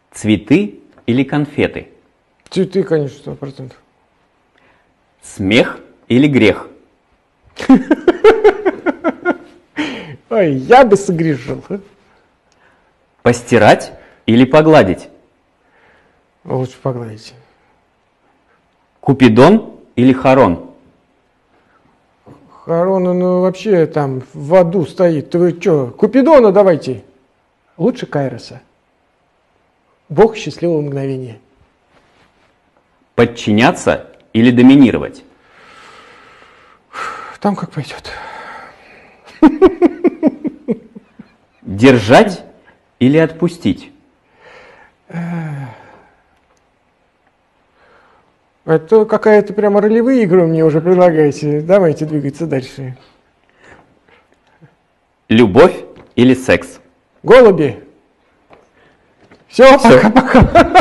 Цветы или конфеты? Цветы, конечно, 100%. Смех или грех? Ой, я бы согрешил. Постирать или погладить? Лучше погладить. Купидон или Харон? Харон, он вообще там в аду стоит. Вы что, Купидона давайте. Лучше Кайроса. Бог счастливого мгновения. Подчиняться или доминировать? Там как пойдет. Держать или отпустить? Это какая-то прямо ролевые игры мне уже предлагаете. Давайте двигаться дальше. Любовь или секс? Голуби. Все, пока-пока.